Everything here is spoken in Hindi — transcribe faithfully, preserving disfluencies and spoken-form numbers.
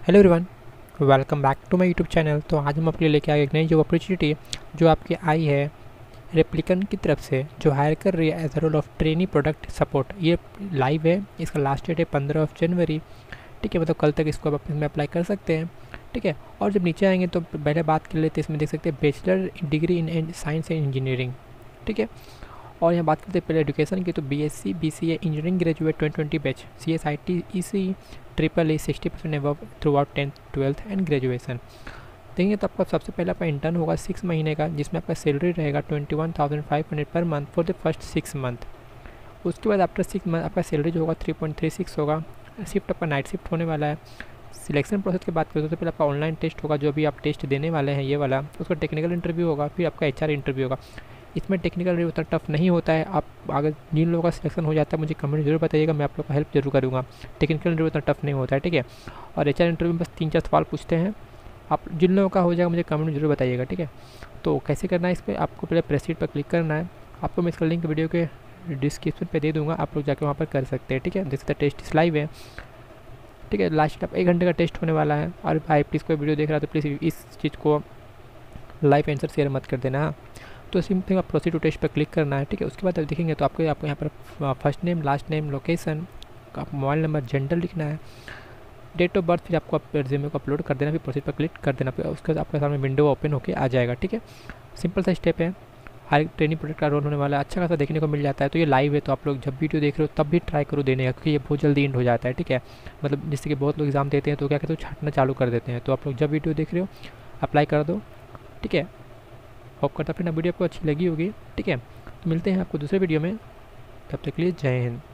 Hello everyone, welcome back to my YouTube channel. तो आज हम आपके लिए लेके आए एक नई जॉब अपॉर्चुनिटी जो आपकी आई है रेप्लिकन की तरफ से, जो हायर कर रही है as a role of trainee product support. ये लाइव है, इसका लास्ट डेट है पंद्रह ऑफ जनवरी। ठीक है, मतलब कल तक इसको आप इसमें अप्लाई कर सकते हैं। ठीक है, और जब नीचे आएंगे तो पहले बात कर लेते हैं, इसमें देख सकते हैं bachelor degree in science and engineering. ठीक है, और यहाँ बात करते हैं पहले एजुकेशन की, तो B S C B C A engineering graduate twenty twenty batch, C S I T E C triple A sixty percent above throughout tenth twelfth and graduation. देखेंगे तो आपका सबसे पहले आपका इंटर्न होगा सिक्स महीने का, जिसमें आपका सैलरी रहेगा twenty one thousand five hundred per month for the first six month. उसके बाद आफ्टर सिक्स मंथ आपका सैलरी जो होगा थ्री पॉइंट थ्री सिक्स होगा। शिफ्ट आपका नाइट शिफ्ट होने वाला है। सिलेक्शन प्रोसेस की बात करें तो पहले आपका ऑनलाइन टेस्ट होगा, जो भी आप टेस्ट देने वाले हैं ये वाला, उसका टेक्निकल इंटरव्यू होगा, फिर आपका एच आर इंटरव्यू होगा। इसमें टेक्निकल इंटरव्यू उतना टफ नहीं होता है। आप अगर जिन लोगों का सिलेक्शन हो जाता है मुझे कमेंट जरूर बताइएगा, मैं आप लोग का हेल्प जरूर करूँगा। टेक्निकल इंटरव्यू उतना टफ नहीं होता है। ठीक है, और एच आर इंटरव्यू में बस तीन चार सवाल पूछते हैं। आप जिन लोगों का हो जाएगा मुझे कमेंट में जरूर बताइएगा। ठीक है, तो कैसे करना है, इस पर आपको पहले प्रेसिड पर क्लिक करना है। आपको मैं इसका लिंक वीडियो के डिस्क्रिप्शन पे दे दूँगा, आप लोग जाकर वहाँ पर कर सकते हैं। ठीक है, जैसे टेस्ट लाइव है। ठीक है, लास्ट आप एक घंटे का टेस्ट होने वाला है। और भाई प्लीज़ कोई वीडियो देख रहा है तो प्लीज़ इस चीज़ को लाइव आंसर शेयर मत कर देना। तो सिंपल आप प्रोसीड टू टेस्ट पर क्लिक करना है। ठीक है, उसके बाद आप देखेंगे तो आपको आपको यहाँ पर first name, last name, location, आप मोबाइल नंबर, जेंडर लिखना है, डेट ऑफ बर्थ, फिर आपको रिज्यूमे को अपलोड कर देना, फिर प्रोसीड पर क्लिक कर देना। फिर उसके बाद आपके सामने विंडो ओपन होकर आ जाएगा। ठीक है, सिंपल सा स्टेप है। हर ट्रेनिंग प्रोडक्ट का रोल होने वाला है, अच्छा खासा देखने को मिल जाता है। तो ये लाइव है, तो आप लोग जब वीडियो देख रहे हो तब भी ट्राई करो देने का, क्योंकि ये बहुत जल्दी एंड हो जाता है। ठीक है, मतलब जिससे कि बहुत लोग एग्जाम देते हैं तो क्या कहते हैं छाटना चालू कर देते हैं। तो आप लोग जब वीडियो देख रहे हो अप्लाई कर दो। ठीक है, होप करता फिर ना वीडियो आपको अच्छी लगी होगी। ठीक है, तो मिलते हैं आपको दूसरे वीडियो में, तब तक के लिए जय हिंद।